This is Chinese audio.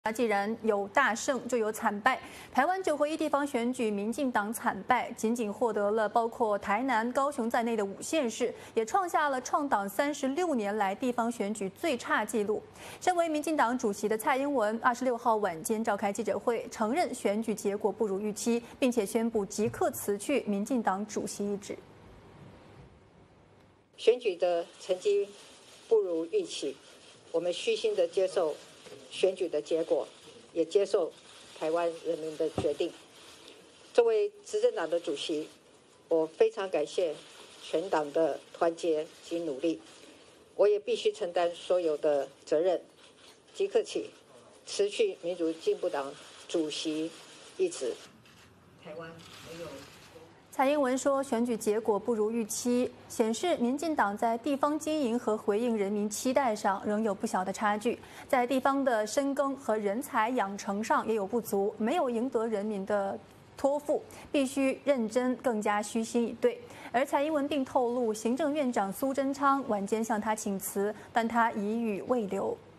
既然有大胜，就有惨败。台湾9合1地方选举，民进党惨败，仅仅获得了包括台南、高雄在内的5县市，也创下了创党36年来地方选举最差纪录。身为民进党主席的蔡英文，26号晚间召开记者会，承认选举结果不如预期，并且宣布即刻辞去民进党主席一职。 选举的成绩不如预期，我们虚心的接受选举的结果，也接受台湾人民的决定。作为执政党的主席，我非常感谢全党的团结及努力，我也必须承担所有的责任，即刻起辞去民主进步党主席一职。台湾没有。 蔡英文说，选举结果不如预期，显示民进党在地方经营和回应人民期待上仍有不小的差距，在地方的深耕和人才养成上也有不足，没有赢得人民的托付，必须认真，更加虚心以对。而蔡英文并透露，行政院长苏贞昌晚间向他请辞，但他已语未留。